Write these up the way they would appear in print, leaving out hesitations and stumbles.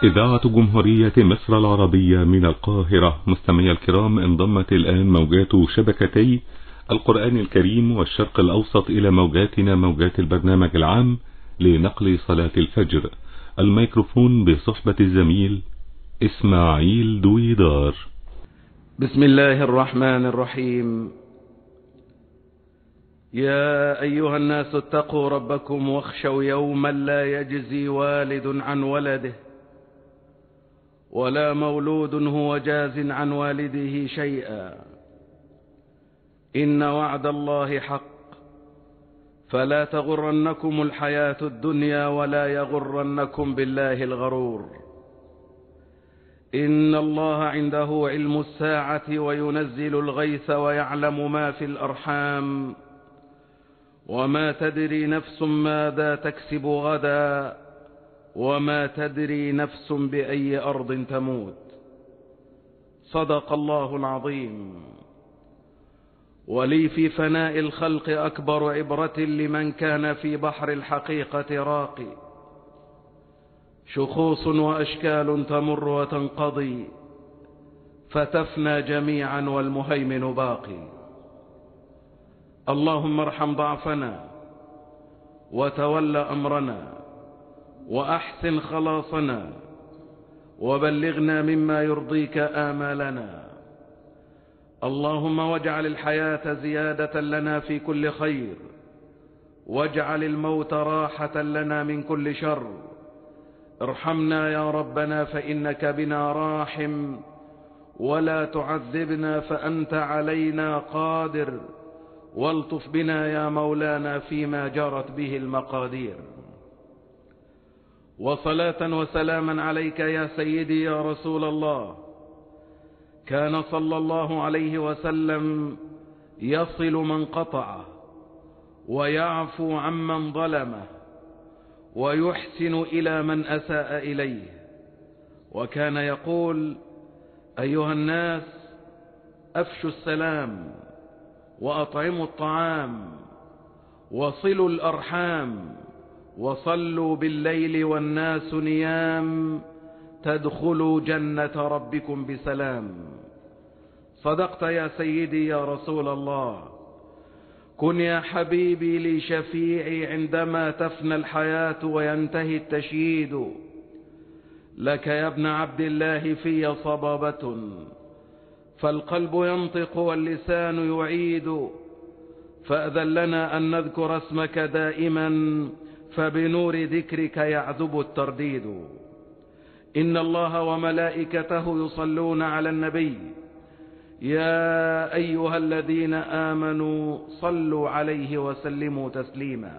إذاعة جمهورية مصر العربية من القاهرة. مستمعي الكرام، انضمت الآن موجات شبكتي القرآن الكريم والشرق الأوسط إلى موجاتنا، موجات البرنامج العام لنقل صلاة الفجر. الميكروفون بصحبة الزميل إسماعيل دويدار. بسم الله الرحمن الرحيم. يا أيها الناس اتقوا ربكم واخشوا يوما لا يجزي والد عن ولده ولا مولود هو جاز عن والده شيئا، إن وعد الله حق، فلا تغرنكم الحياة الدنيا ولا يغرنكم بالله الغرور. إن الله عنده علم الساعة وينزل الغيث ويعلم ما في الأرحام، وما تدري نفس ماذا تكسب غدا، وما تدري نفس بأي أرض تموت. صدق الله العظيم. ولي في فناء الخلق أكبر عبرة لمن كان في بحر الحقيقة راقي، شخوص وأشكال تمر وتنقضي، فتفنى جميعا والمهيمن باقي. اللهم ارحم ضعفنا وتول أمرنا وأحسن خلاصنا وبلغنا مما يرضيك آمالنا. اللهم واجعل الحياة زيادة لنا في كل خير، واجعل الموت راحة لنا من كل شر. ارحمنا يا ربنا فإنك بنا راحم، ولا تعذبنا فأنت علينا قادر، والطف بنا يا مولانا فيما جرت به المقادير. وصلاة وسلاما عليك يا سيدي يا رسول الله. كان صلى الله عليه وسلم يصل من قطعه، ويعفو عمن ظلمه، ويحسن إلى من أساء إليه. وكان يقول: أيها الناس، أفشوا السلام، وأطعموا الطعام، وصلوا الأرحام، وصلوا بالليل والناس نيام، تدخلوا جنة ربكم بسلام. صدقت يا سيدي يا رسول الله. كن يا حبيبي لي شفيعي عندما تفنى الحياة وينتهي التشييد. لك يا ابن عبد الله في صبابة، فالقلب ينطق واللسان يعيد. فأذن لنا أن نذكر اسمك دائما، فبنور ذكرك يعذب الترديد. إن الله وملائكته يصلون على النبي، يا أيها الذين آمنوا صلوا عليه وسلموا تسليما.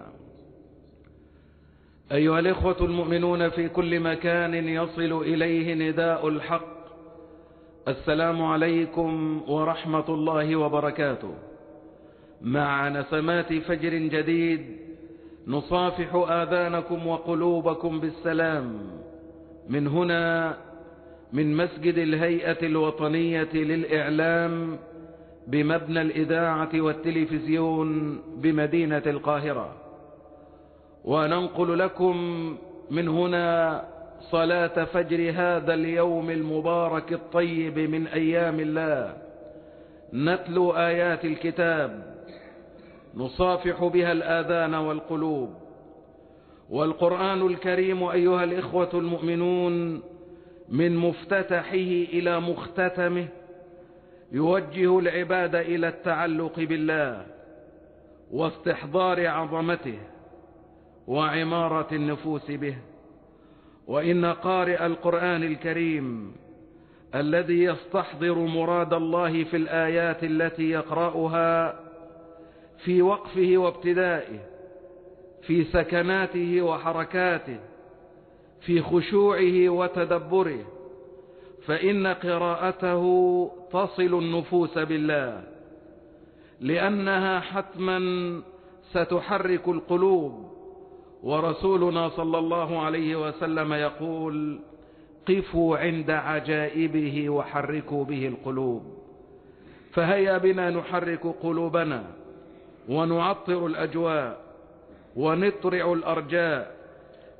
أيها الإخوة المؤمنون في كل مكان يصل إليه نداء الحق، السلام عليكم ورحمة الله وبركاته. مع نسمات فجر جديد نصافح آذانكم وقلوبكم بالسلام من هنا، من مسجد الهيئة الوطنية للإعلام بمبنى الإذاعة والتلفزيون بمدينة القاهرة. وننقل لكم من هنا صلاة فجر هذا اليوم المبارك الطيب من أيام الله، نتلو آيات الكتاب نصافح بها الآذان والقلوب. والقرآن الكريم أيها الإخوة المؤمنون من مفتتحه إلى مختتمه يوجه العباد إلى التعلق بالله واستحضار عظمته وعمارة النفوس به. وإن قارئ القرآن الكريم الذي يستحضر مراد الله في الآيات التي يقرأها في وقفه وابتدائه، في سكناته وحركاته، في خشوعه وتدبره، فإن قراءته تصل النفوس بالله، لأنها حتما ستحرك القلوب. ورسولنا صلى الله عليه وسلم يقول: قفوا عند عجائبه وحركوا به القلوب. فهيا بنا نحرك قلوبنا ونعطر الأجواء ونطرع الأرجاء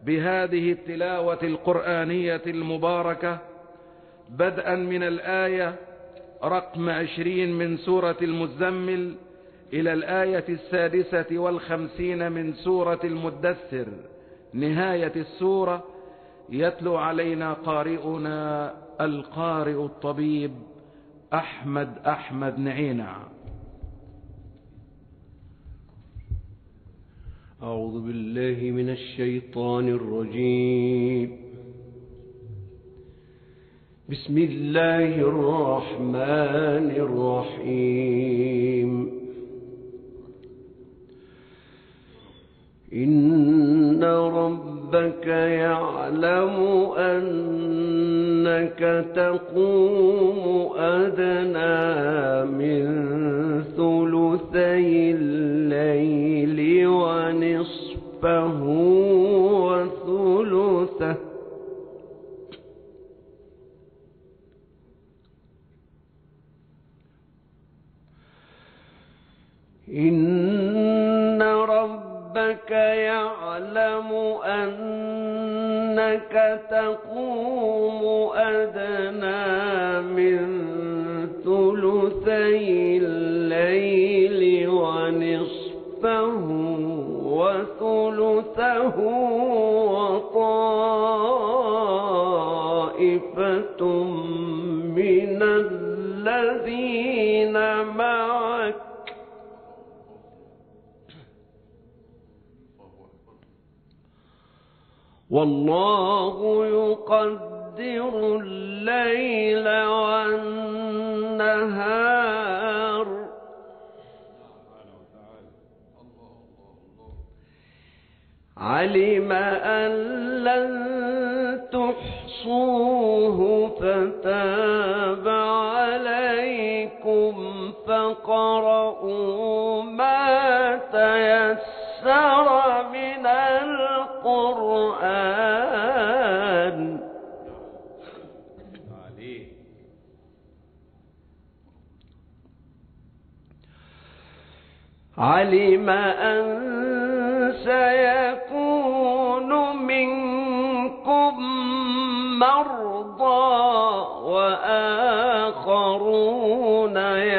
بهذه التلاوة القرآنية المباركة، بدءا من الآية رقم 20 من سورة المزمل إلى الآية 56 من سورة المدثر نهاية السورة. يتلو علينا قارئنا القارئ الطبيب أحمد نعينع. أعوذ بالله من الشيطان الرجيم. بسم الله الرحمن الرحيم. إن ربك يعلم أنك تقوم أدنى من ثلثي الليل ونصفه وثلثه إن ربك يعلم أنك تقوم أدنى من ثلثي الليل ونصفه وثلثه وطائفة من الذين معك والله يقدر الليل والنهار علم أن لن تحصوه فتاب عليكم فاقرؤوا ما تيسر من القرآن علم أن سيكون منكم مرضى وآخرون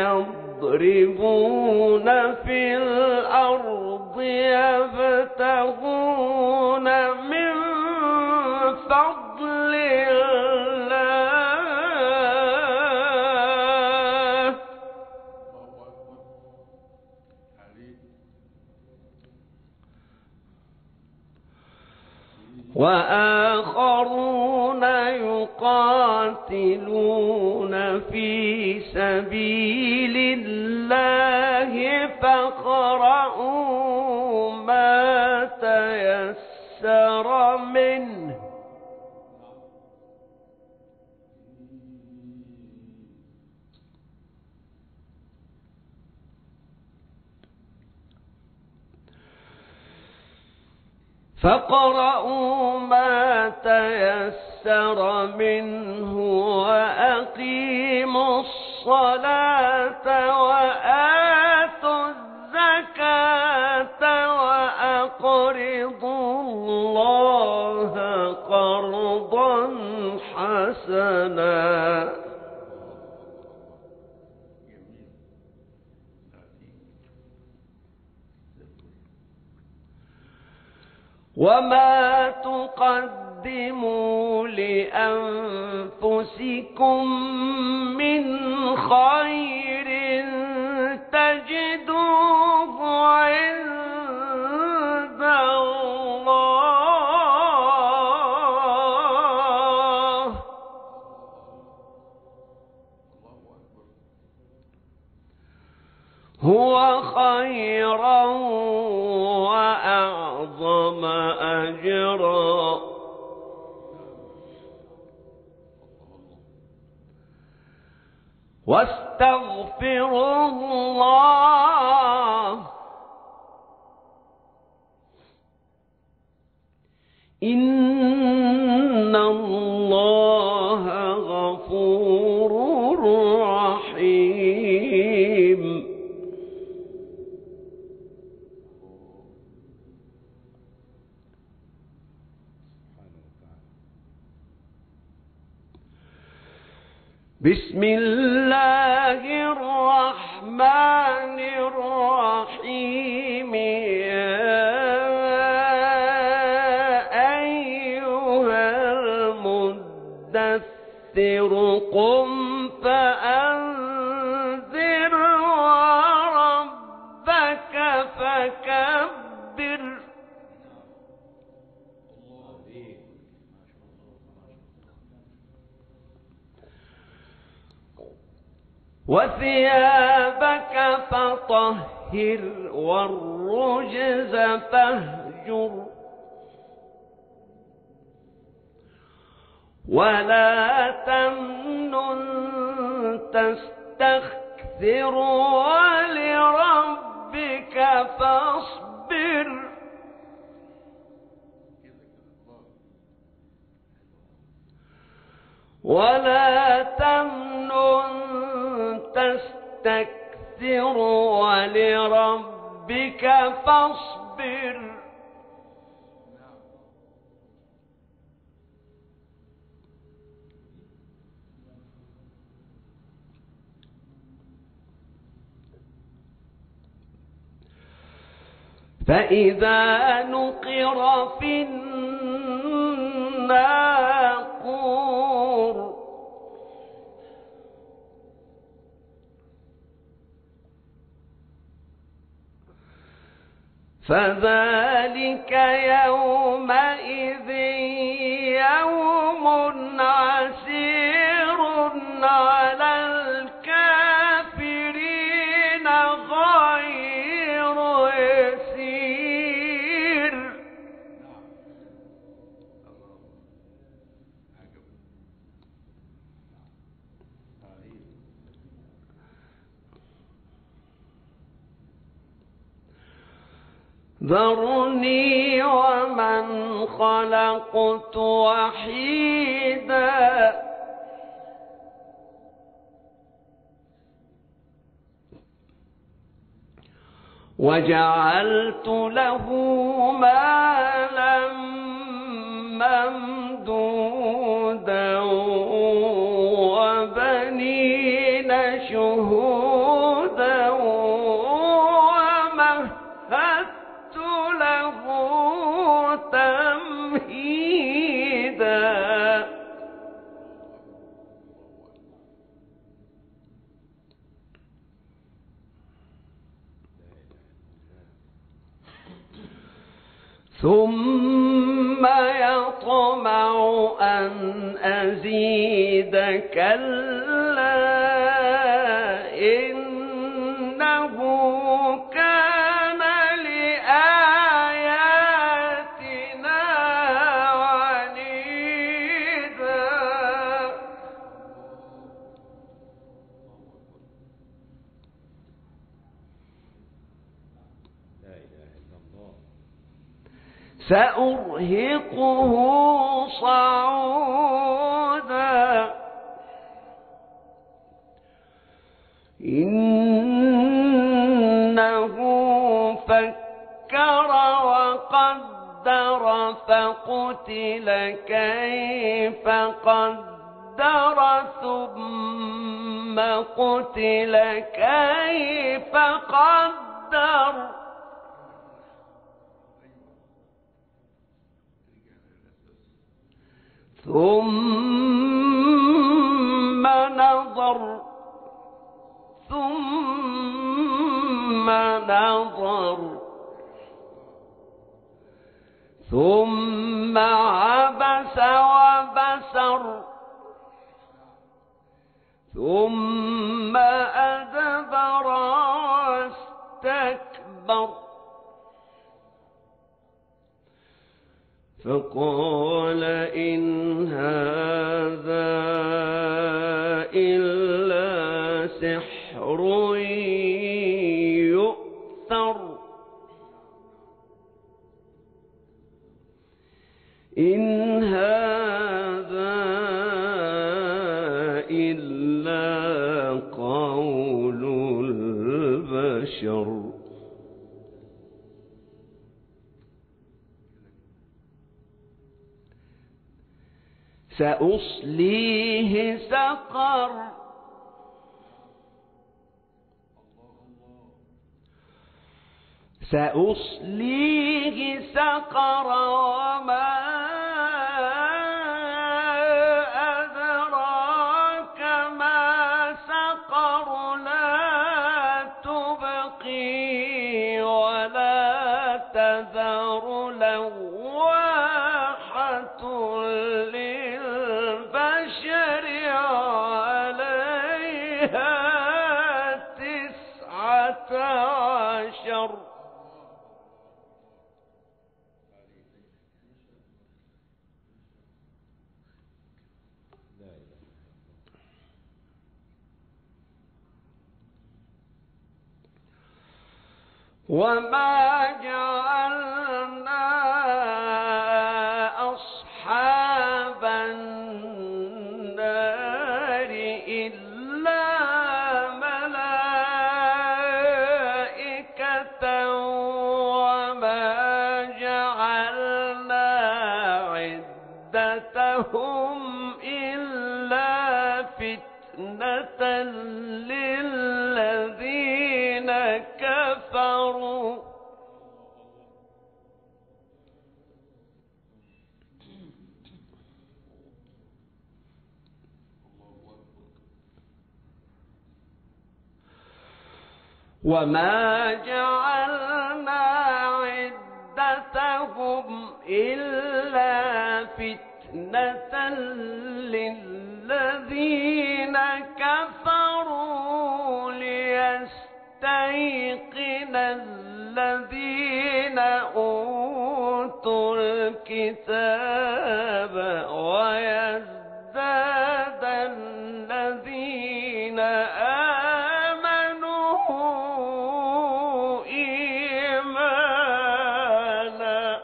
يضربون في الأرض يبتغون من فضل الله وآخرون يقاتلون في سبيل الله فاقرؤوا ما تيسر منه فاقرؤوا ما تيسر منه وأقيموا الصلاة وآتوا الزكاة وأقرضوا الله قرضا حسنا وما تقدموا لأنفسكم من خير تجدوه عند الله هو خيرا وأعظم أجرا واستغفروا الله إن الله غفور رحيم بسم الله الرحمن الرحيم قم فأنذر وربك فكبر وثيابك فطهر والرجز فاهجر ولا تمنن تستكثر ولربك فاصبر ولا تمنن تستكثر ولربك فاصبر فإذا نقر في الناقور فذلك يومئذ يوم عسير على الكافرين غير يسير ذرني ومن خلقت وحيدا وجعلت له مالا ممدودا وبنين شهودا ومهدت له تمهيدا ثم يطمع أن أزيد كلا إنه كان لآياتنا عنيدا سأرهقه صعودا إنه فكر وقدر فقتل كيف قدر ثم قتل كيف قدر ثم نظر ثم عبس وبسر ثم أدبر واستكبر فقال إن هذا إلا سحر يؤثر إن هذا إلا قول البشر سأصليه سقر سأصليه سقر وما أدراك ما سقر لا تبقي ولا تذر لواحة للبشر عليها 19. وما جعلنا أصحاب النار إلا ملائكة وما جعلنا عدتهم إلا فتنة للذين كفروا وما جعلنا عدتهم إلا فتنة للذين كفروا ليستيقن الذين أوتوا الكتاب ويزداد الذين آمنوا إيمانا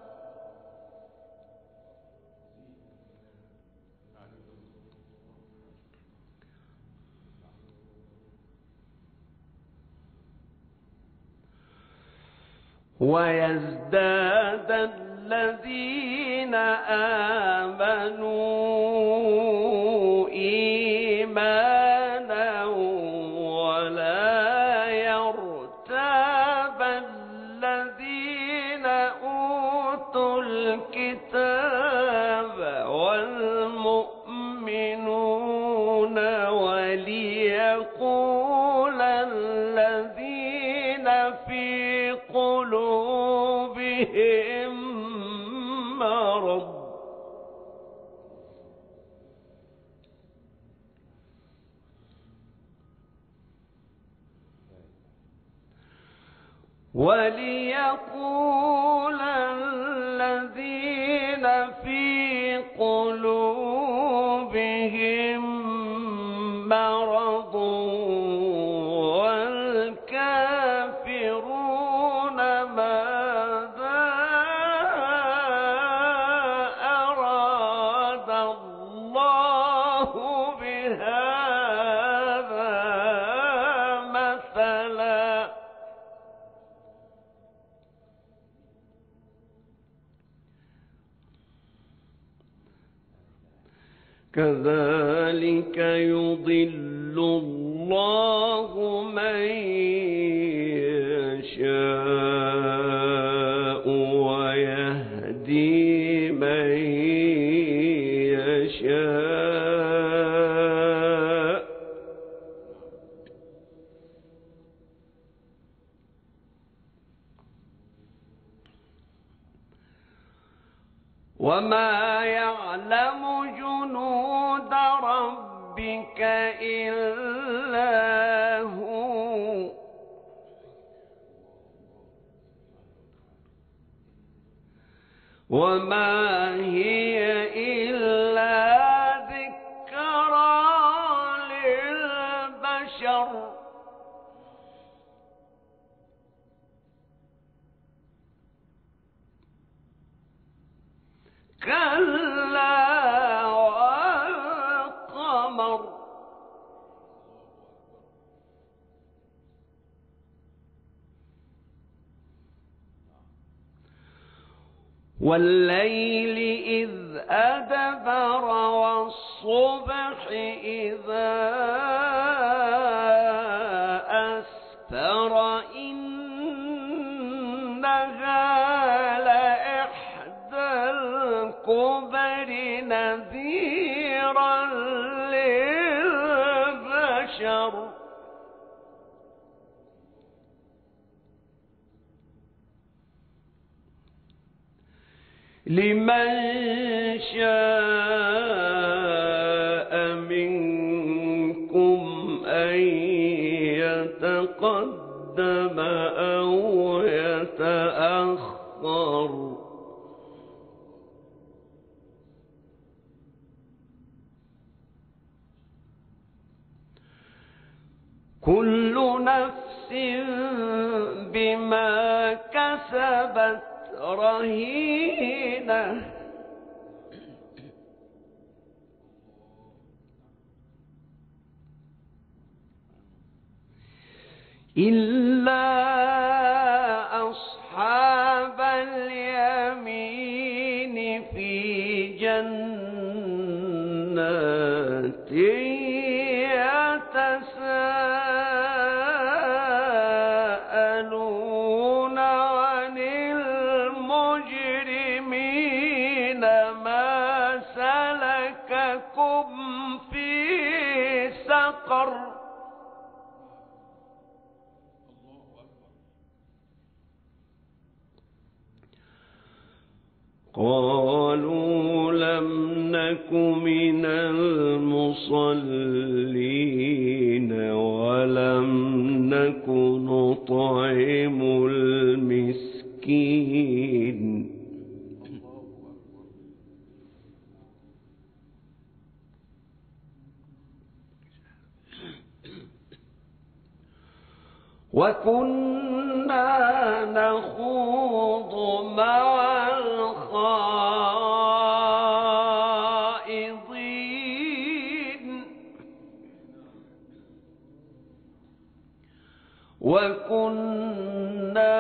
ويزداد الذين آمنوا إيمانا ولا يرتاب الذين أوتوا الكتاب والمؤمنون وليقول الذين في قلوبهم مرض وليقول الذين في قلوبهم مرض والكافرون ماذا أراد الله بهذا مثلا كذلك يضل الله من يشاء ويهدي من يشاء وما يعلم جنود ربك إلا هو وما هي إلا ذكرى للبشر كلا والقمر والليل إذ أدبر والصبح إذا أسفر إنها لإحدى الكبر نذيرا للبشر لمن شاء منكم أن يتقدم أو يتأخر كل نفس بما كسبت رهينة إلا أصحاب اليمين في جنات يتساءلون عن المجرمين ما سلككم في سقر قالوا لم نك من المصلين ولم نك نطعم المسكين وكنا نخوض مع الخائضين وكنا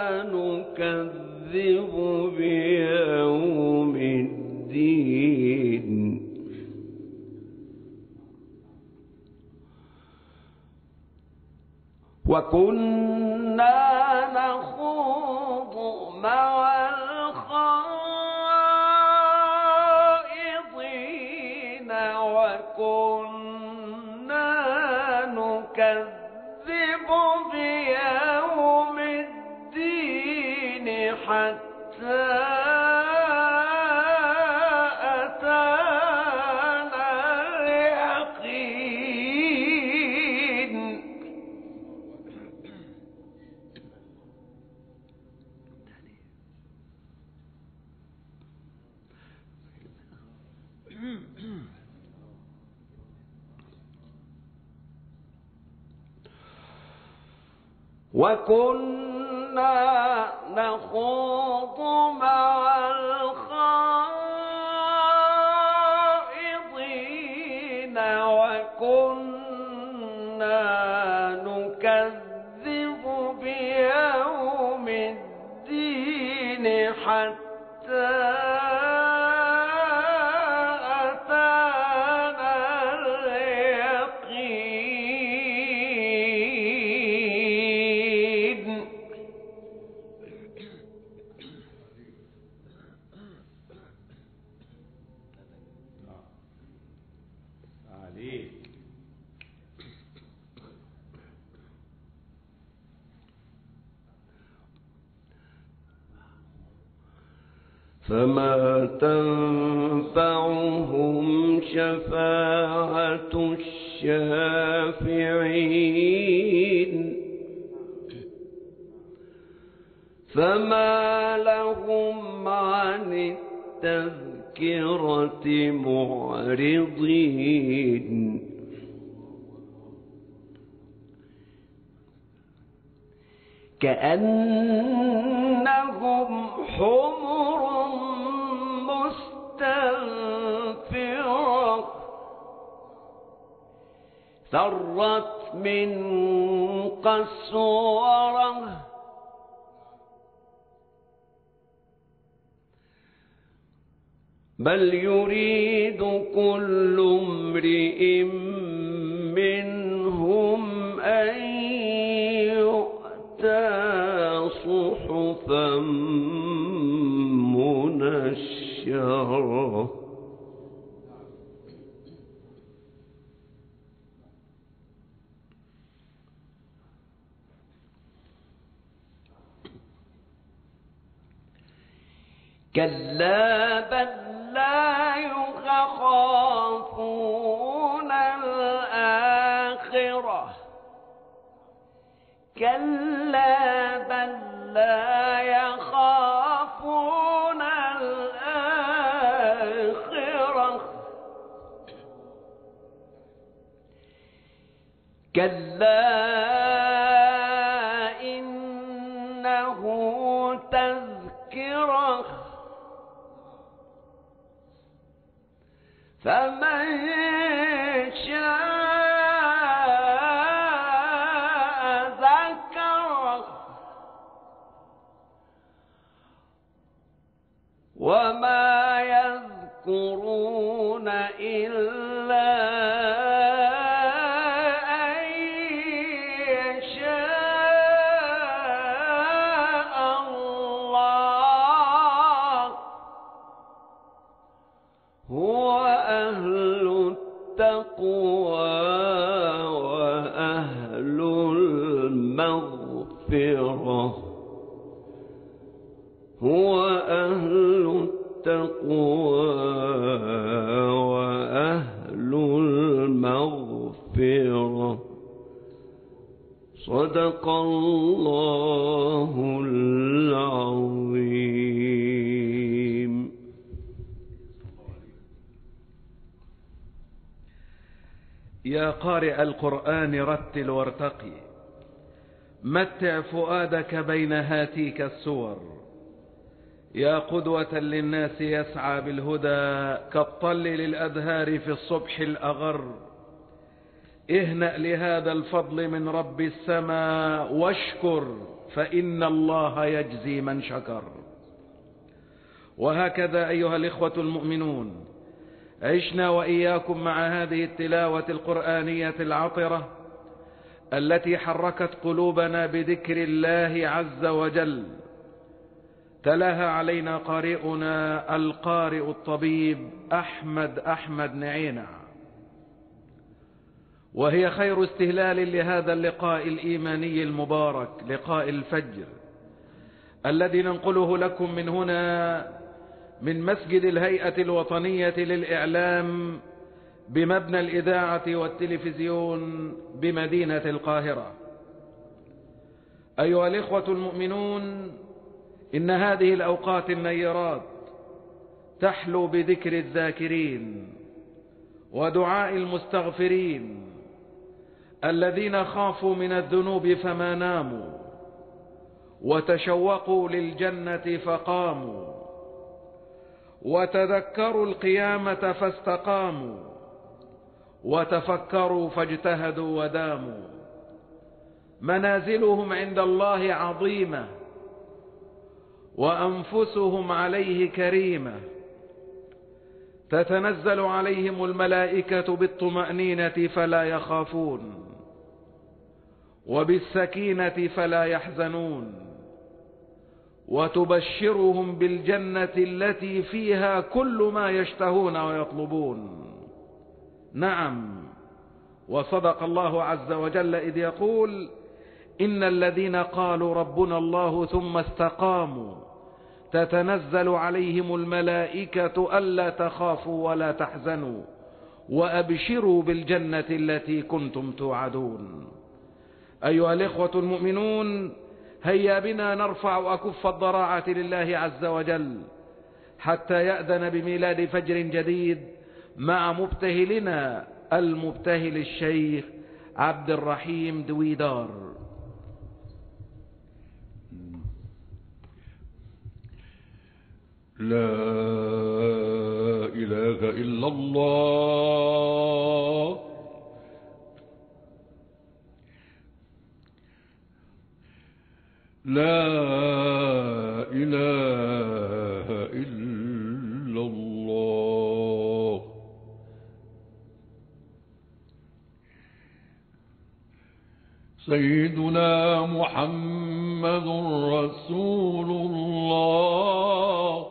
نكذب بيوم الدين وكنا نخوض مع الخائضين وكنا نكذب بيوم الدين حتى أتانا اليقين وكنا نخوض مع الخائضين وكنا نكذب بيوم الدين حتى فما تنفعهم شفاعة الشافعين فما لهم عن التذكرة معرضين كأنهم حمر مستنفرة فرت من قسورة بل يريد كل امرئ منهم أن يؤتى صحفا منشرة كلا بل لا يخافون الآخرة كلا بل لا يخافون الآخرة كلا إنه تذكرة فمن شاء ذكره وما يذكرون إلا أن يشاء الله هو أهل التقوى وأهل المغفرة هو أهل التقوى وأهل المغفرة صدق الله العظيم. يا قارئ القرآن رتل وارتقي، متع فؤادك بين هاتيك السور. يا قدوة للناس يسعى بالهدى كالطل للأزهار في الصبح الأغر. اهنأ لهذا الفضل من رب السماء واشكر فإن الله يجزي من شكر. وهكذا أيها الإخوة المؤمنون عشنا وإياكم مع هذه التلاوة القرآنية العطرة التي حركت قلوبنا بذكر الله عز وجل. تلاها علينا قارئنا القارئ الطبيب أحمد نعينع، وهي خير استهلال لهذا اللقاء الإيماني المبارك، لقاء الفجر الذي ننقله لكم من هنا من مسجد الهيئة الوطنية للإعلام بمبنى الإذاعة والتلفزيون بمدينة القاهرة. أيها الإخوة المؤمنون، إن هذه الأوقات النيرات تحلو بذكر الذاكرين ودعاء المستغفرين الذين خافوا من الذنوب فما ناموا وتشوقوا للجنة فقاموا وتذكروا القيامة فاستقاموا وتفكروا فاجتهدوا وداموا. منازلهم عند الله عظيمة وأنفسهم عليه كريمة. تتنزل عليهم الملائكة بالطمأنينة فلا يخافون وبالسكينة فلا يحزنون، وتبشرهم بالجنة التي فيها كل ما يشتهون ويطلبون. نعم، وصدق الله عز وجل إذ يقول: إن الذين قالوا ربنا الله ثم استقاموا تتنزل عليهم الملائكة ألا تخافوا ولا تحزنوا وأبشروا بالجنة التي كنتم توعدون. أيها الإخوة المؤمنون، هيا بنا نرفع أكف الضراعة لله عز وجل حتى يأذن بميلاد فجر جديد مع مبتهلنا المبتهل الشيخ عبد الرحيم دويدار. لا إله إلا الله لا إله إلا الله سيدنا محمد رسول الله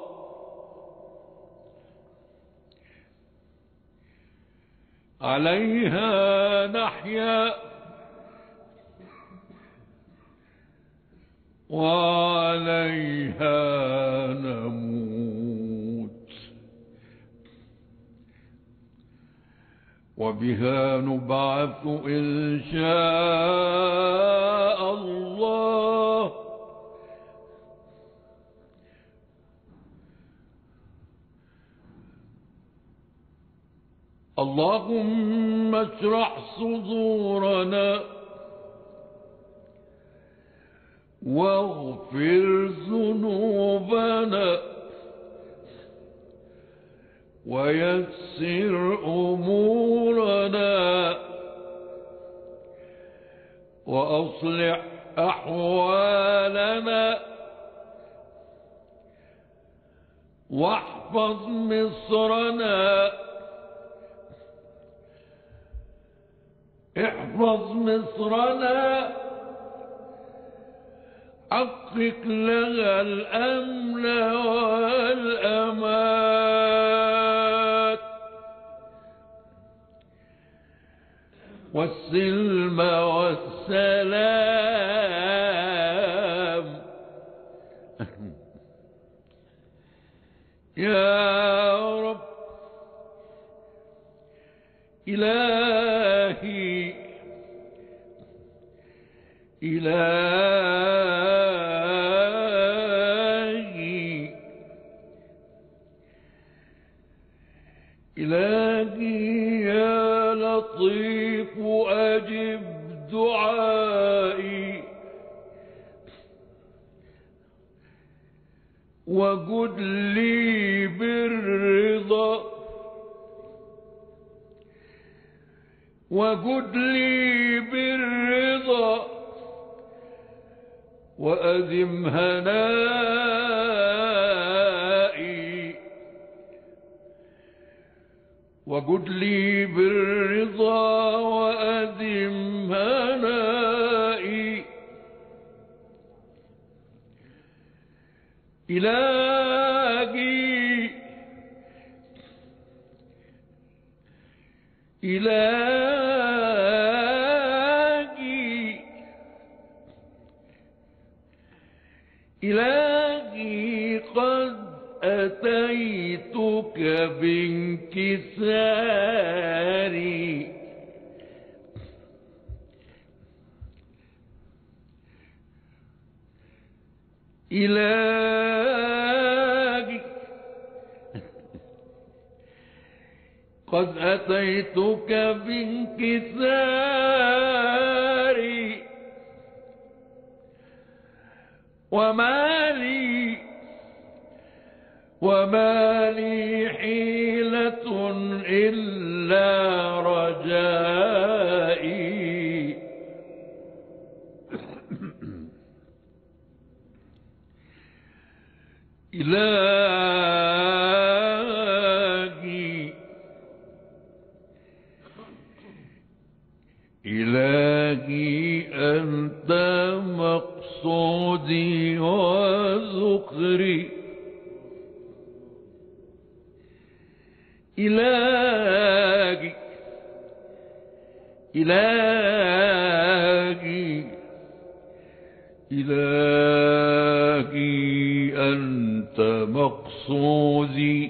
عليها نحيا وعليها نموت وبها نبعث إن شاء الله. اللهم اشرح صدورنا واغفر ذنوبنا ويسر أمورنا وأصلح أحوالنا واحفظ مصرنا احفظ مصرنا حقق لها الأمن والأمان والسلم والسلام يا رب. إلهي إلهي يا لطيف أجب دعائي وقل لي بالرضا وقل لي بالرضا وأدم هنائي وقل لي بالرضا وأدم هنائي. إلهي إلهي قد أتيتك بانكساري إلهي قد أتيتك بانكساري وما لي حيلة إلا رجائي. إلهي أنت مقصودي وذخري. إلهي أنت مقصودي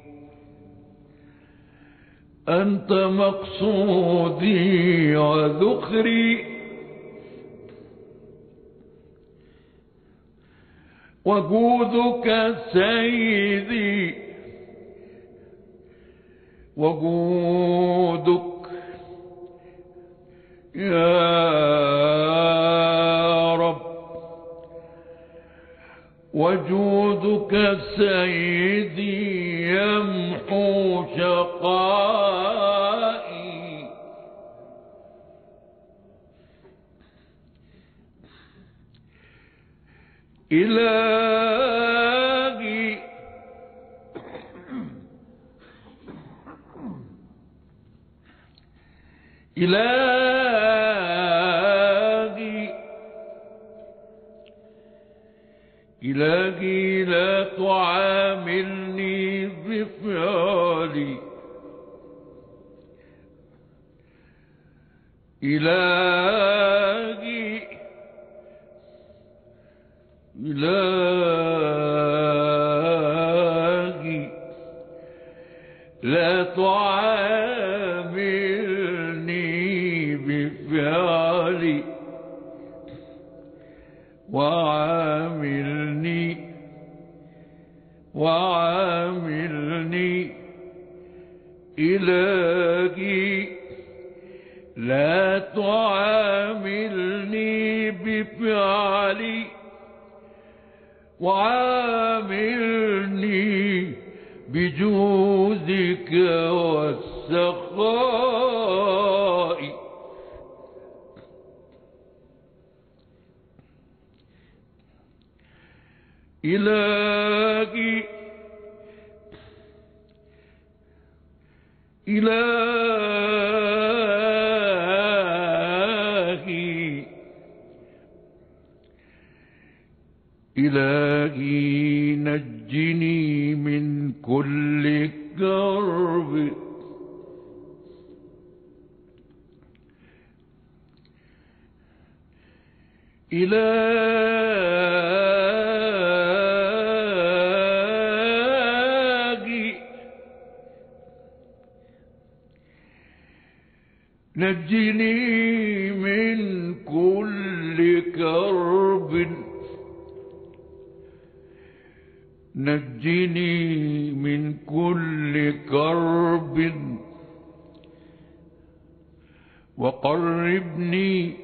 وذخري وجودك سيدي وجودك يا رب وجودك سيدي يمحو شقائي. إلهي إلهي إلهي لا تعاملني بفعلي وعاملني إلهي لا تعاملني بفعلي وعاملني بجودك والسخاء إلهي إلهي إلهي نجني من كل كرب إلهي نجني من كل كرب نجني من كل كرب وقربني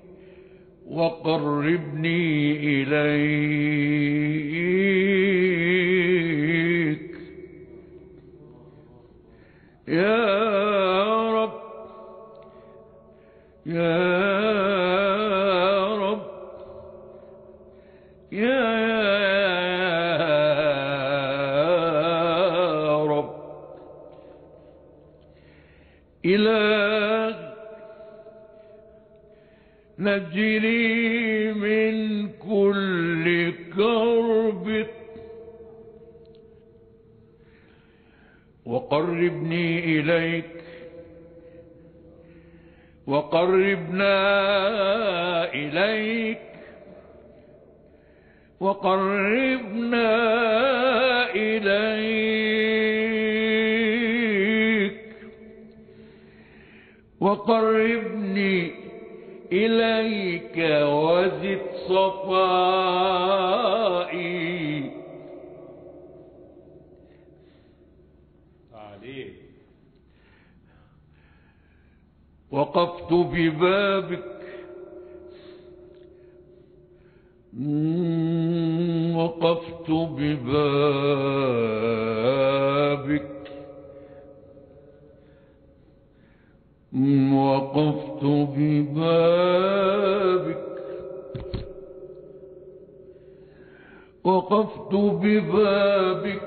إليك يا رب يا رب يا رب إله نجني من كل كرب وقربني إليك وقربنا إليك وقربنا إليك وقربني إليك وزد صفائي عليك وقفت ببابك وقفت ببابك وقفت ببابك وقفت ببابك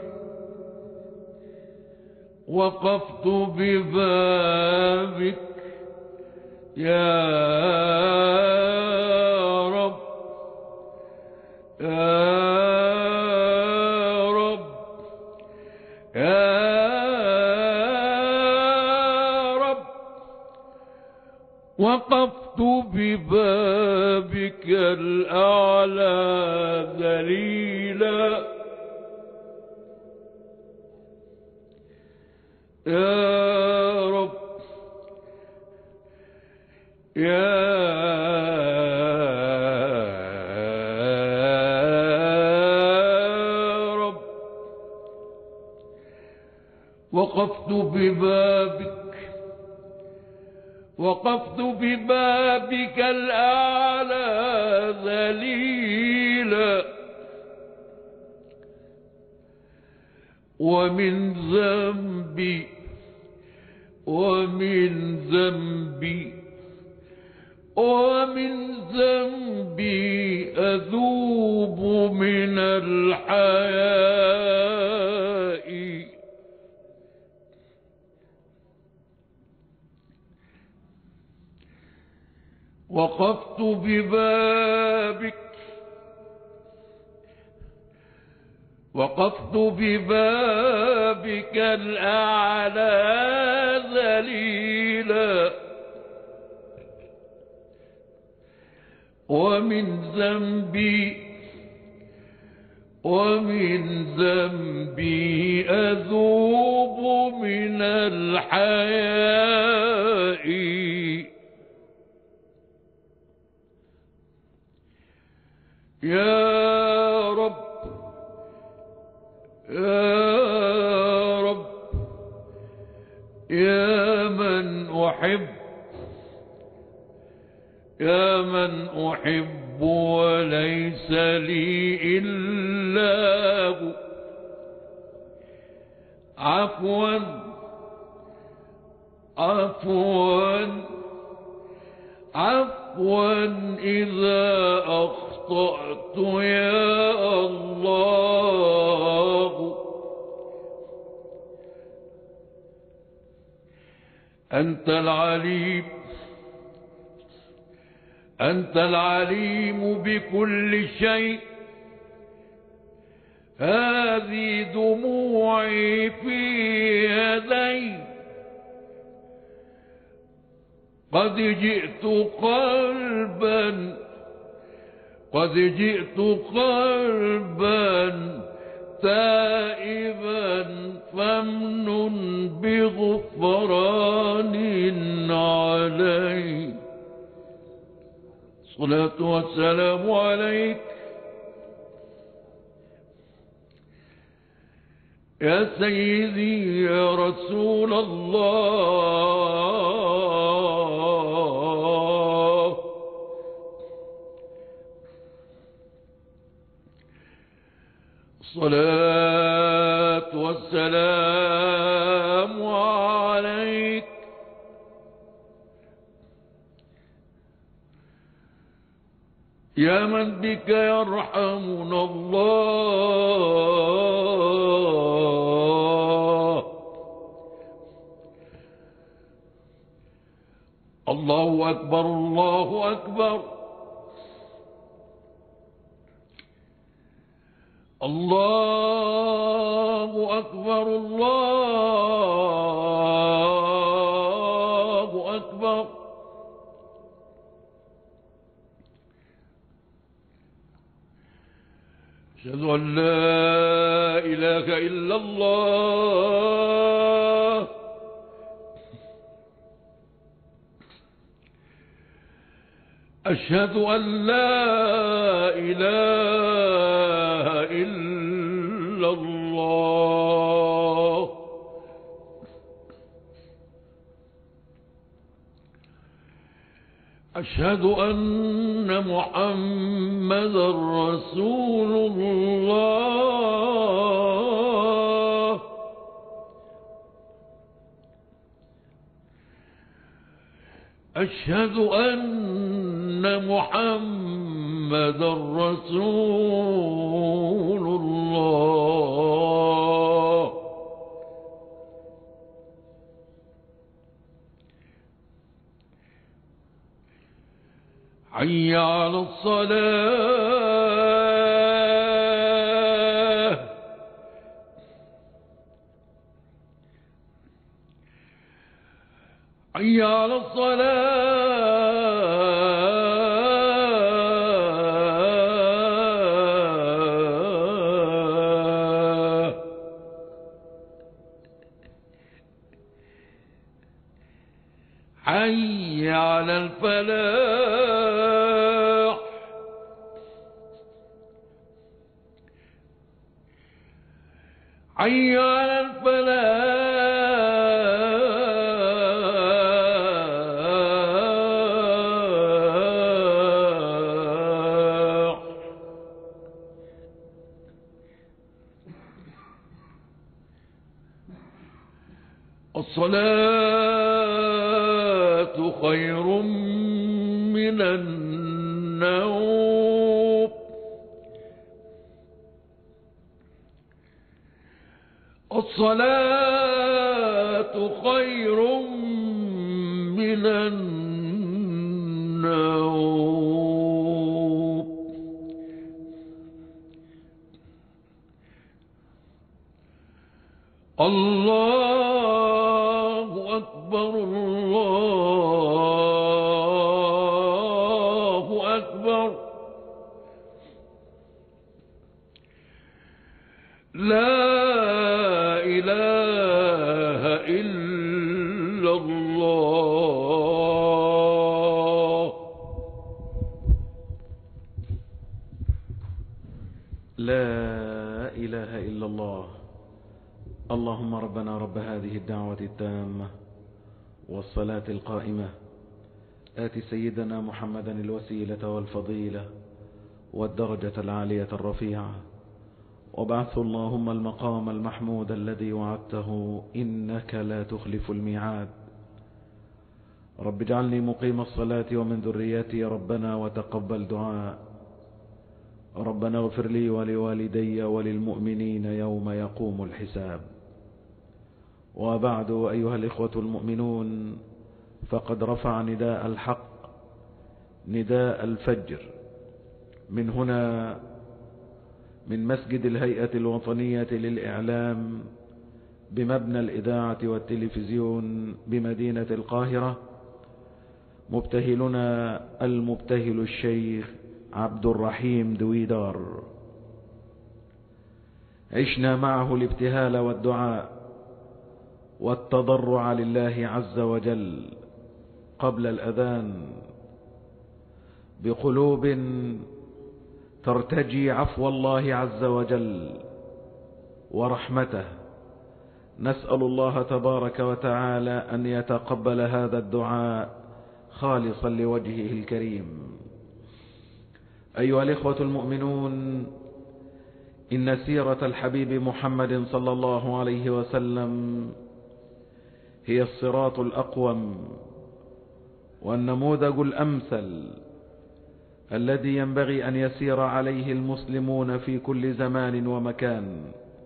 وقفت ببابك يا رب يا رب يا رب وقفت ببابك الأعلى ذليلا يا رب يا رب وقفت ببابك الأعلى ذليلا ومن ذنبي أذوب من الحياء وقفت ببابك الأعلى ذليلا ومن ذنبي أذوب من الحياء. يا رب يا رب يا من أحب وليس لي إلا هو. عفوا عفوا عفوا إذا أخطأت يا الله. أنت العليم بكل شيء. هذه دموعي في يدي. قد جئت قلبا تائبا فامنن بغفران علي. الصلاة والسلام عليك يا سيدي يا رسول الله. الصلاة والسلام عليك يا من بك يرحمنا الله. الله أكبر الله أكبر. الله أكبر الله أكبر. أشهد أن لا إله إلا الله. أشهد أن لا إله إلا الله. أشهد أن محمدا رسول الله. أشهد أن محمدا رسول الله. حي على الصلاة. حي على الصلاة. حي على الفلاح. حي على الفلاح. الصلاة خير من النوم. الصلاة خير من النوم. الله أكبر الله أكبر. لا إله إلا الله. اللهم ربنا رب هذه الدعوة التامة والصلاة القائمة آت سيدنا محمدا الوسيلة والفضيلة والدرجة العالية الرفيعة وابعثه اللهم المقام المحمود الذي وعدته إنك لا تخلف الميعاد. رب اجعلني مقيم الصلاة ومن ذريتي ربنا وتقبل دعاء. ربنا اغفر لي ولوالدي وللمؤمنين يوم يقوم الحساب. وبعد، أيها الإخوة المؤمنون، فقد رفع نداء الحق نداء الفجر من هنا من مسجد الهيئة الوطنية للإعلام بمبنى الإذاعة والتلفزيون بمدينة القاهرة، مبتهلنا المبتهل الشيخ عبد الرحيم دويدار. عشنا معه الابتهال والدعاء والتضرع لله عز وجل قبل الأذان بقلوب ترتجي عفو الله عز وجل ورحمته. نسأل الله تبارك وتعالى أن يتقبل هذا الدعاء خالصا لوجهه الكريم. أيها الإخوة المؤمنون، إن سيرة الحبيب محمد صلى الله عليه وسلم هي الصراط الأقوم والنموذج الأمثل الذي ينبغي أن يسير عليه المسلمون في كل زمان ومكان.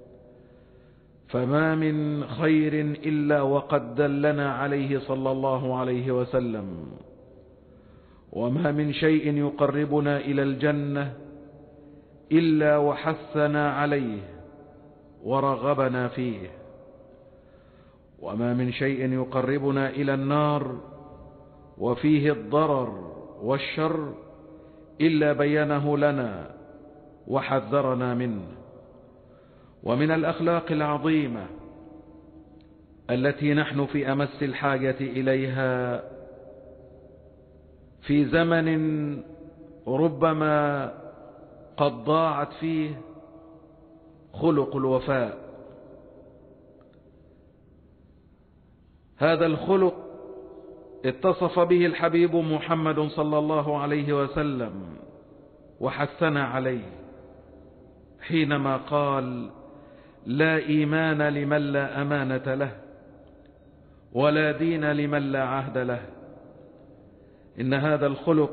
فما من خير إلا وقد دلنا عليه صلى الله عليه وسلم، وما من شيء يقربنا إلى الجنة إلا وحثنا عليه ورغبنا فيه، وما من شيء يقربنا إلى النار وفيه الضرر والشر إلا بينه لنا وحذرنا منه. ومن الأخلاق العظيمة التي نحن في أمس الحاجة إليها في زمن ربما قد ضاعت فيه خلق الوفاء. هذا الخلق اتصف به الحبيب محمد صلى الله عليه وسلم وحثنا عليه حينما قال: لا إيمان لمن لا أمانة له، ولا دين لمن لا عهد له. إن هذا الخلق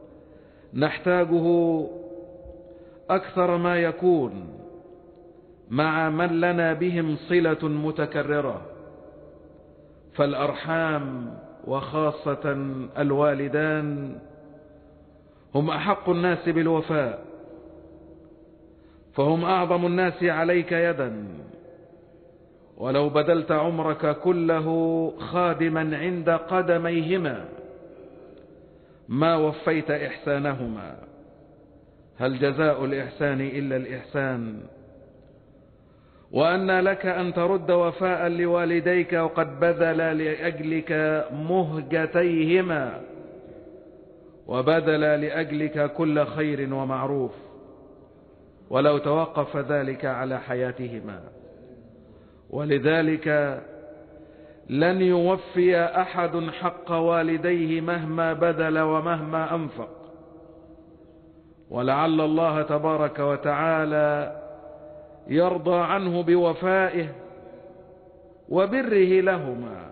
نحتاجه أكثر ما يكون مع من لنا بهم صلة متكررة، فالأرحام وخاصة الوالدان هم أحق الناس بالوفاء، فهم أعظم الناس عليك يدا، ولو بذلت عمرك كله خادما عند قدميهما ما وفيت إحسانهما. هل جزاء الإحسان إلا الإحسان؟ وأن لك أن ترد وفاء لوالديك وقد بذل لأجلك مهجتيهما وبذل لأجلك كل خير ومعروف، ولو توقف ذلك على حياتهما. ولذلك لن يوفي أحد حق والديه مهما بذل ومهما أنفق. ولعل الله تبارك وتعالى يرضى عنه بوفائه وبره لهما.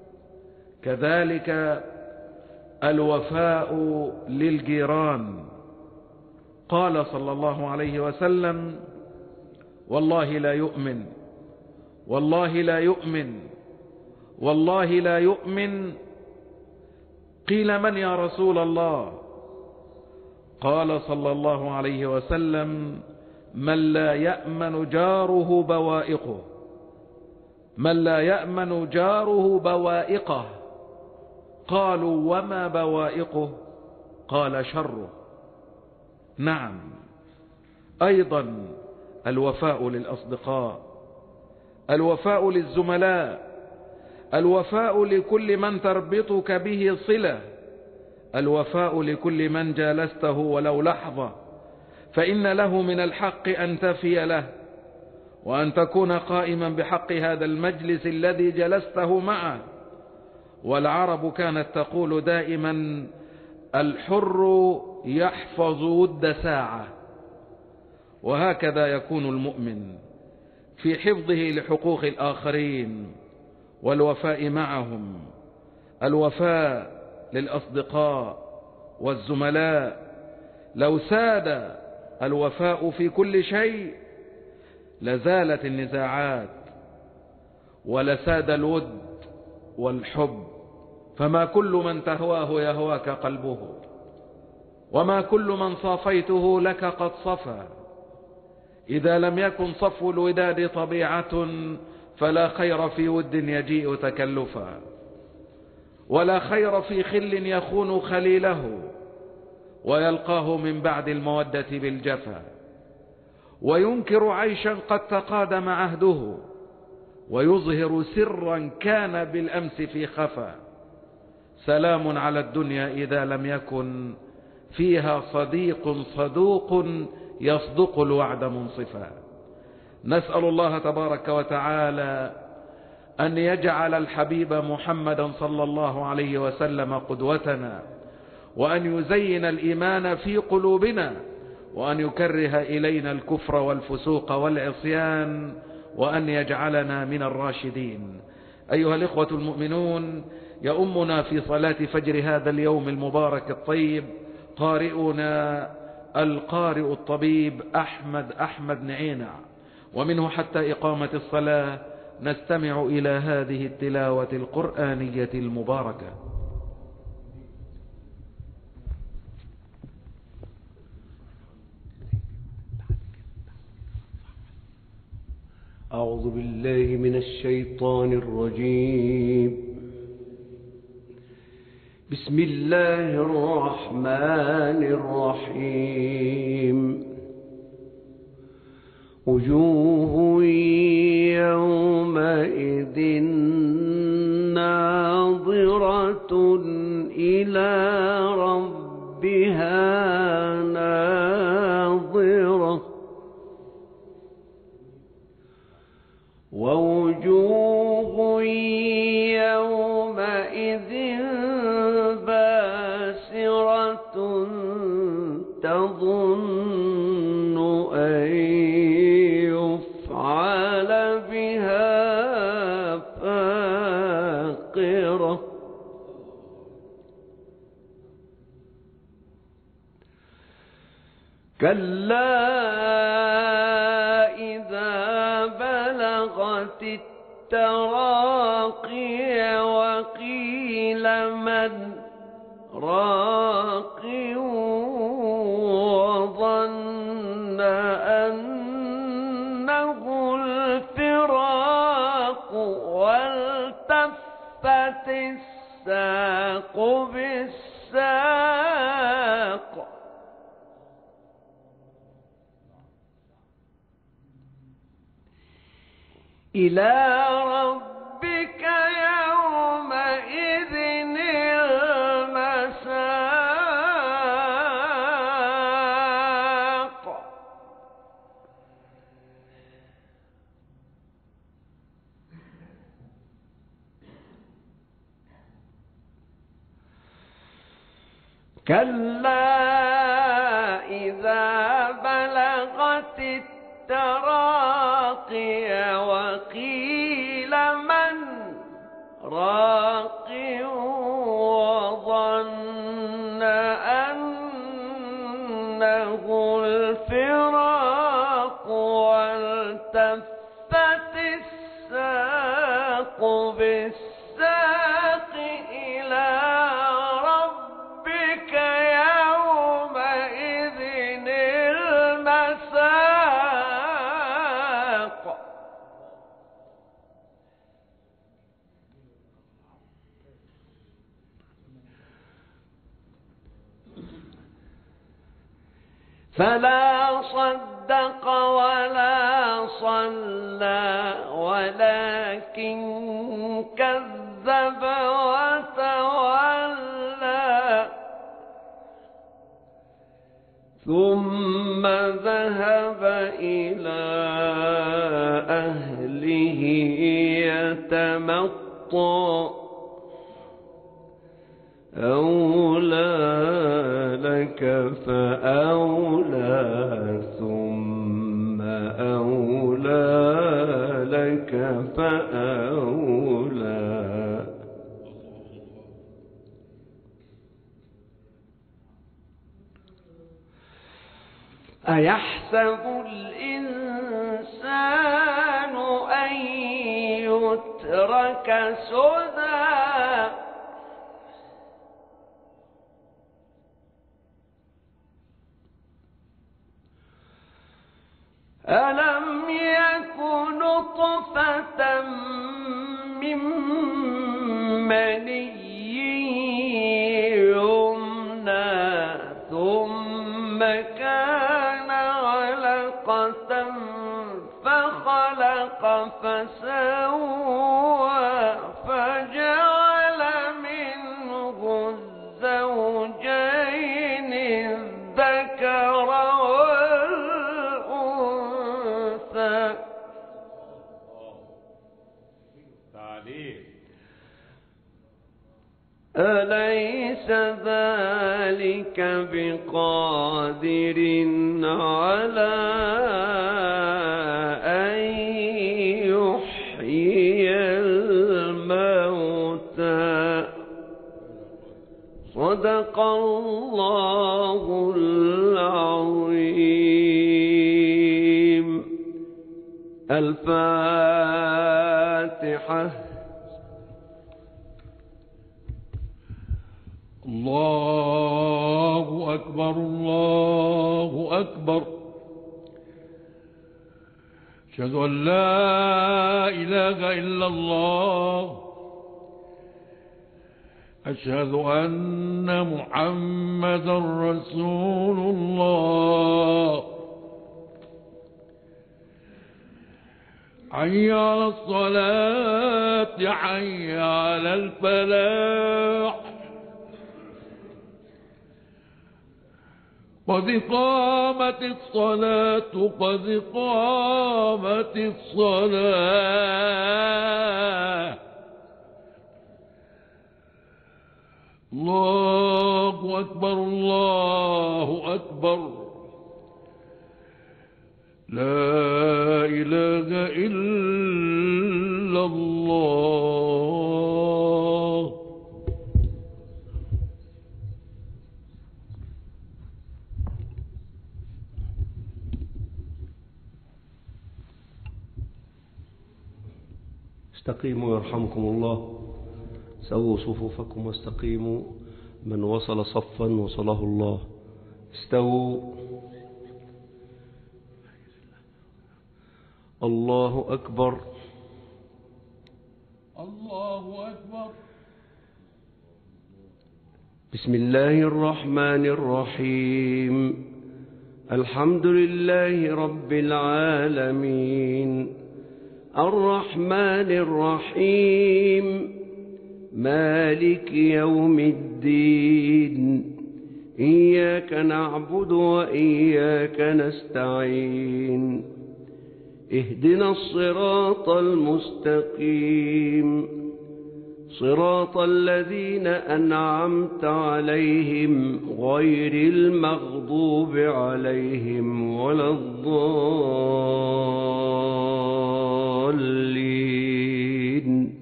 كذلك الوفاء للجيران. قال صلى الله عليه وسلم: والله لا يؤمن، والله لا يؤمن، والله لا يؤمن. قيل: من يا رسول الله؟ قال صلى الله عليه وسلم: من لا يأمن جاره بوائقه. من لا يأمن جاره بوائقه. قالوا: وما بوائقه؟ قال: شره. نعم، أيضا الوفاء للأصدقاء، الوفاء للزملاء، الوفاء لكل من تربطك به صلة، الوفاء لكل من جالسته ولو لحظة، فإن له من الحق أن تفي له، وأن تكون قائما بحق هذا المجلس الذي جلسته معه. والعرب كانت تقول دائما: الحر يحفظ ود ساعة. وهكذا يكون المؤمن في حفظه لحقوق الآخرين والوفاء معهم، الوفاء للأصدقاء والزملاء. لو ساد الوفاء في كل شيء لزالت النزاعات ولساد الود والحب. فما كل من تهواه يهواك قلبه، وما كل من صافيته لك قد صفى. إذا لم يكن صفو الوداد طبيعة فلا خير في ود يجيء تكلفا، ولا خير في خل يخون خليله ويلقاه من بعد المودة بالجفا، وينكر عيشا قد تقادم عهده، ويظهر سرا كان بالأمس في خفا. سلام على الدنيا إذا لم يكن فيها صديق صدوق يصدق الوعد منصفا. نسأل الله تبارك وتعالى أن يجعل الحبيب محمدا صلى الله عليه وسلم قدوتنا، وأن يزين الإيمان في قلوبنا، وأن يكره إلينا الكفر والفسوق والعصيان، وأن يجعلنا من الراشدين. أيها الإخوة المؤمنون، يؤمنا في صلاة فجر هذا اليوم المبارك الطيب قارئنا القارئ الطبيب أحمد نعينع، ومنه حتى إقامة الصلاة نستمع إلى هذه التلاوة القرآنية المباركة. أعوذ بالله من الشيطان الرجيم. بسم الله الرحمن الرحيم. وجوه يومئذ ناظرة إلى ربها ناظرة، ووجوه يومئذ باسرة تظن أن يفعل بها فاقرة. كلا إذا بلغت التراقي وقيل من راق وظن أنه الفراق والتفت الساق بالساق. إلى ربك يومئذ المساق. كلا إذا بلغت التراقي وقيل من راق وظن أنه الفراق والتفت الساق بالساق إلى ربك يومئذ المساق. فلا صدق ولا صلى ولكن كذب وتولى ثم ذهب إلى أهله يتمطى أولى لك فأولى ثم أولى لك فأولى. أيحسب الإنسان أن يترك سدى ألم يكن نطفة من مني يمنى ثم كان علقة فخلق فسوى فجعل منه الزوجين الذكر والأنثى أليس ذلك بقادر على أن يحيي الموتى صدق الله العظيم. الفاتحة. الله أكبر الله أكبر. أشهد أن لا إله إلا الله. أشهد أن محمدا رسول الله. حي على الصلاة حي على الفلاح قد قامت الصلاة قد قامت الصلاة. الله أكبر الله أكبر. لا إله إلا الله. استقيموا يرحمكم الله. سووا صفوفكم واستقيموا. من وصل صفا وصله الله. استووا. الله أكبر. الله أكبر. بسم الله الرحمن الرحيم. الحمد لله رب العالمين الرحمن الرحيم مالك يوم الدين. إياك نعبد وإياك نستعين. اهدنا الصراط المستقيم صراط الذين أنعمت عليهم غير المغضوب عليهم ولا الضالين.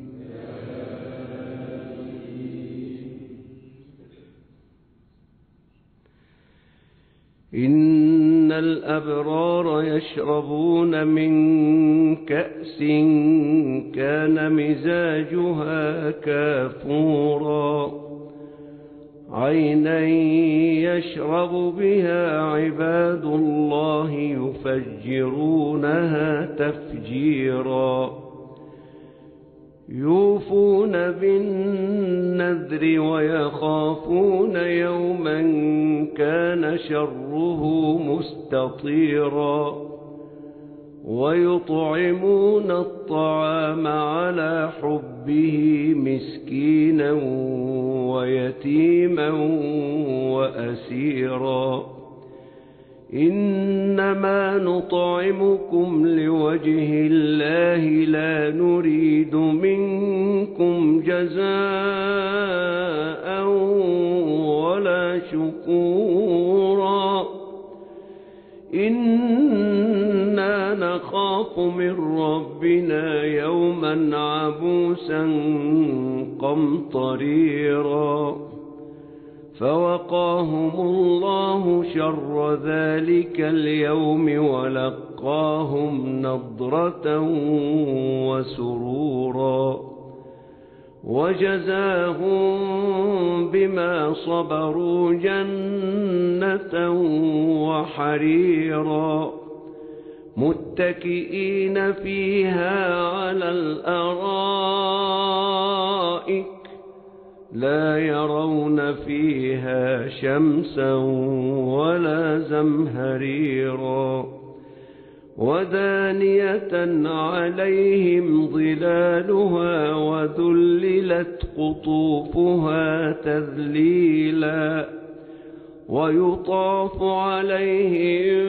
إن الأبرار يشربون من كأس كان مزاجها كافورا عينا يشرب بها عباد الله يفجرونها تفجيرا. يوفون بالنذر ويخافون يوما كان شره مستطيرا. ويطعمون الطعام على حبه مسكينا ويتيما وأسيرا. إنما نطعمكم لوجه الله لا نريد منكم جزاء ولا شكورا إنا نخاف من ربنا يوما عبوسا قمطريرا فوقاهم الله شر ذلك اليوم ولقاهم نضرة وسرورا وجزاهم بما صبروا جنة وحريرا متكئين فيها على الأرائك لا يرون فيها شمسا ولا زمهريرا ودانية عليهم ظلالها وذللت قطوفها تذليلا ويطاف عليهم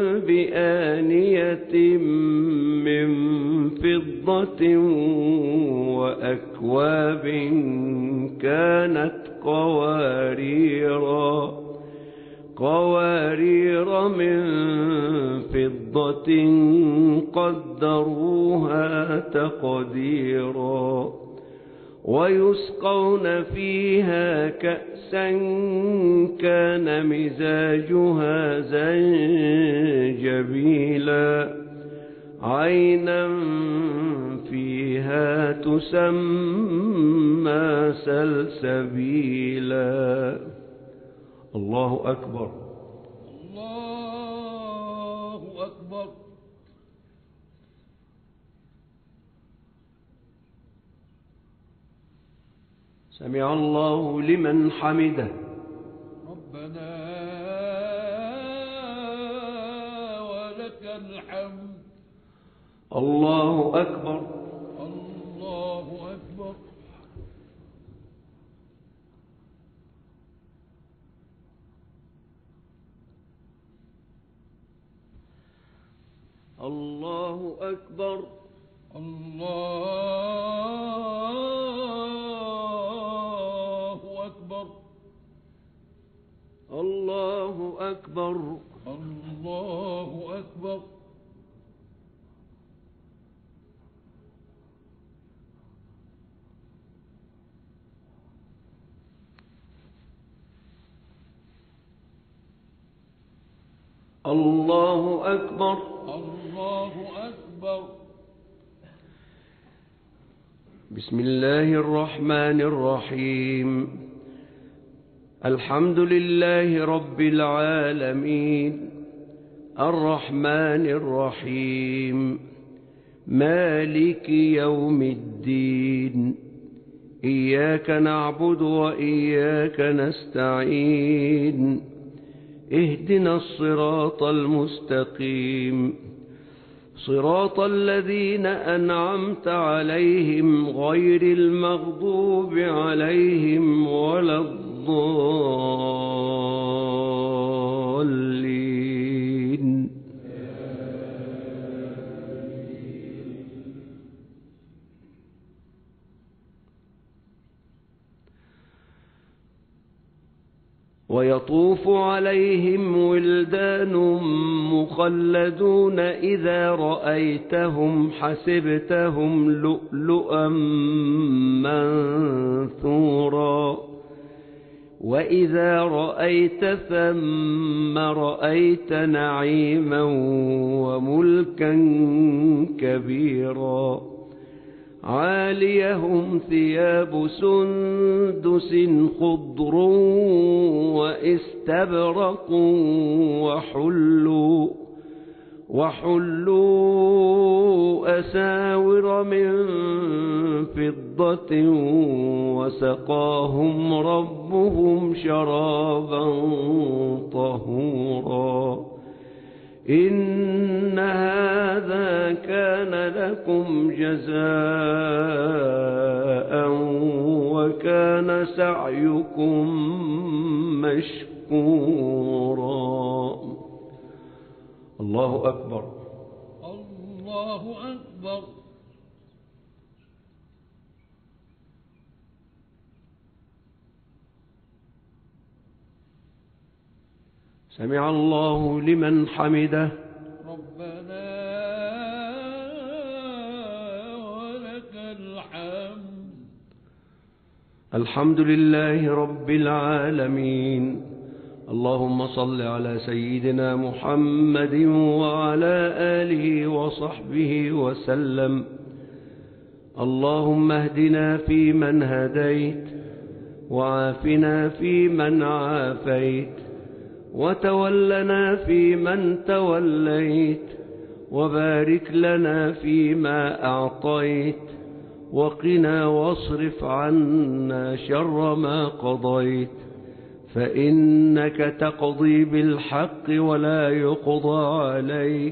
بآنية من فضة وأكواب كانت قوارير من فضة قدروها تقديرا ويسقون فيها كأسا كان مزاجها زنجبيلا عينا فيها تسمى سلسبيلا. الله أكبر. الله أكبر. سمع الله لمن حمده. ربنا ولك الحمد. الله أكبر. الله أكبر. الله أكبر. الله أكبر. الله أكبر. الله أكبر. الله أكبر. الله أكبر. بسم الله الرحمن الرحيم. الحمد لله رب العالمين الرحمن الرحيم مالك يوم الدين إياك نعبد وإياك نستعين اهدنا الصراط المستقيم صراط الذين أنعمت عليهم غير المغضوب عليهم ولا الضالين. ويطوف عليهم ولدان مخلدون إذا رأيتهم حسبتهم لؤلؤا منثورا وإذا رأيت ثم رأيت نعيما وملكا كبيرا عاليهم ثياب سندس خضر واستبرق وحلوا أساور من فضة وسقاهم ربهم شرابا طهورا إن هذا كان لكم جزاء وكان سعيكم مشكورا. الله أكبر. الله أكبر. سمع الله لمن حمده. ربنا ولك الحمد. الحمد لله رب العالمين. اللهم صل على سيدنا محمد وعلى آله وصحبه وسلم. اللهم اهدنا فيمن هديت، وعافنا فيمن عافيت، وتولنا فيمن توليت، وبارك لنا فيما أعطيت، وقنا واصرف عنا شر ما قضيت، فإنك تقضي بالحق ولا يقضى عليك،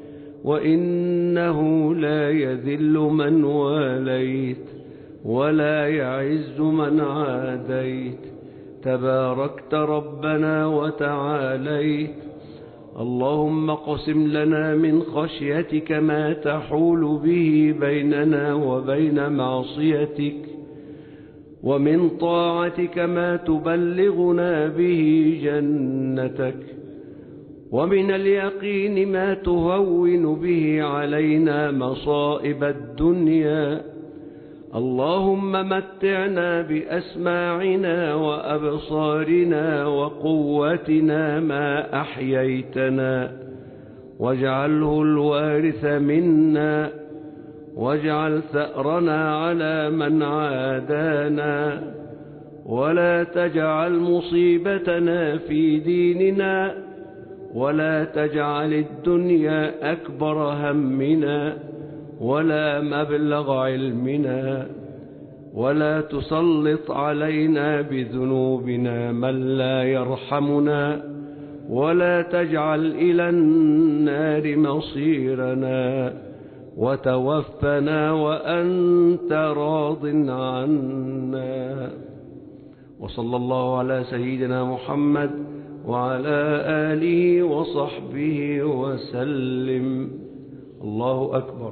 وإنه لا يذل من واليت ولا يعز من عاديت، تباركت ربنا وتعاليت. اللهم اقسم لنا من خشيتك ما تحول به بيننا وبين معصيتك، ومن طاعتك ما تبلغنا به جنتك، ومن اليقين ما تهون به علينا مصائب الدنيا. اللهم متعنا بأسماعنا وأبصارنا وقوتنا ما أحييتنا، واجعله الوارث منا، واجعل ثأرنا على من عادانا، ولا تجعل مصيبتنا في ديننا، ولا تجعل الدنيا أكبر همنا ولا مبلغ علمنا، ولا تسلط علينا بذنوبنا من لا يرحمنا، ولا تجعل إلى النار مصيرنا، وتوفنا وأنت راض عنا. وصلى الله على سيدنا محمد وعلى آله وصحبه وسلم. الله أكبر.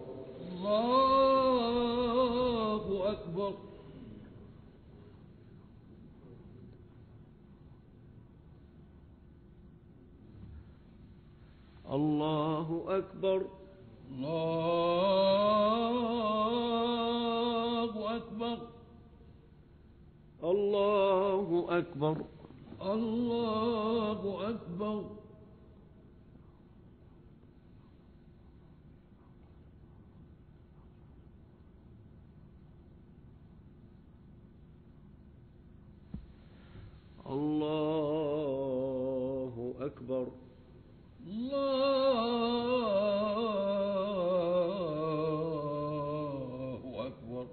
الله أكبر. الله أكبر. الله أكبر. الله أكبر. الله أكبر. الله أكبر. الله أكبر.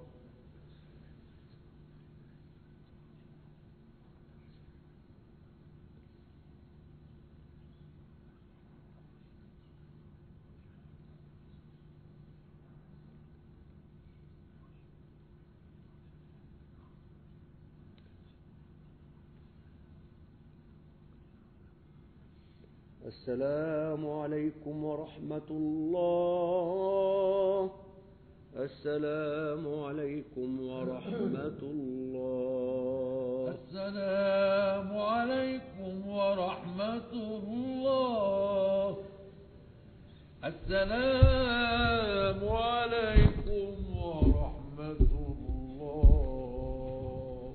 السلام عليكم ورحمة الله. السلام عليكم ورحمة الله. السلام عليكم ورحمة الله. السلام عليكم ورحمة الله.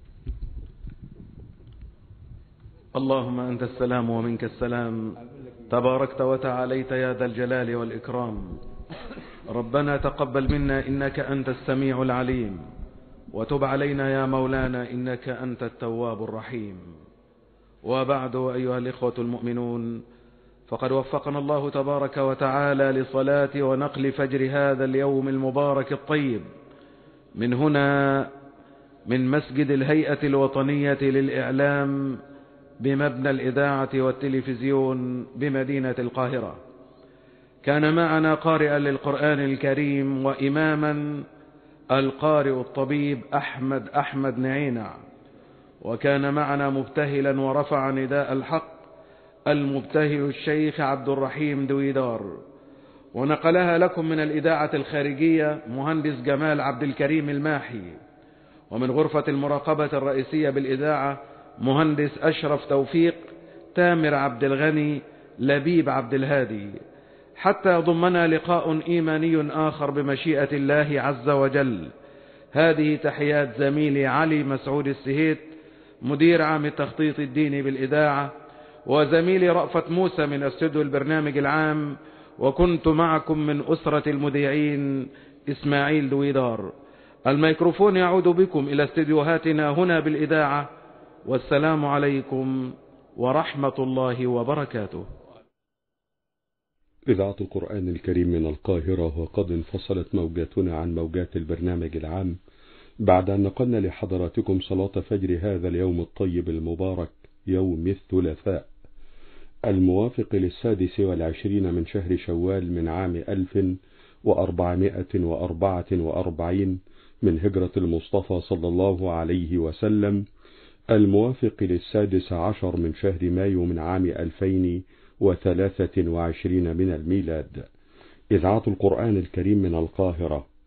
اللهم أنت السلام ومنك السلام، تباركت وتعاليت يا ذا الجلال والإكرام. ربنا تقبل منا إنك أنت السميع العليم، وتب علينا يا مولانا إنك أنت التواب الرحيم. وبعد، أيها الإخوة المؤمنون، فقد وفقنا الله تبارك وتعالى لصلاة ونقل فجر هذا اليوم المبارك الطيب من هنا، من مسجد الهيئة الوطنية للإعلام بمبنى الإذاعة والتلفزيون بمدينة القاهرة. كان معنا قارئا للقرآن الكريم وإماما القارئ الطبيب أحمد نعينع، وكان معنا مبتهلا ورفع نداء الحق المبتهل الشيخ عبد الرحيم دويدار، ونقلها لكم من الإذاعة الخارجية مهندس جمال عبد الكريم الماحي، ومن غرفة المراقبة الرئيسية بالإذاعة مهندس أشرف توفيق، تامر عبد الغني، لبيب عبد الهادي، حتى يضمنا لقاء إيماني آخر بمشيئة الله عز وجل. هذه تحيات زميلي علي مسعود السهيت مدير عام التخطيط الديني بالإذاعة، وزميلي رأفت موسى من استوديو البرنامج العام، وكنت معكم من أسرة المذيعين إسماعيل دويدار. الميكروفون يعود بكم إلى استديوهاتنا هنا بالإذاعة، والسلام عليكم ورحمة الله وبركاته. إذاعة القرآن الكريم من القاهرة، وقد انفصلت موجاتنا عن موجات البرنامج العام بعد أن نقلنا لحضراتكم صلاة فجر هذا اليوم الطيب المبارك، يوم الثلاثاء الموافق 26 من شهر شوال من عام 1444 من هجرة المصطفى صلى الله عليه وسلم، الموافق 16 من شهر مايو من عام 2023 من الميلاد. إذاعة القرآن الكريم من القاهرة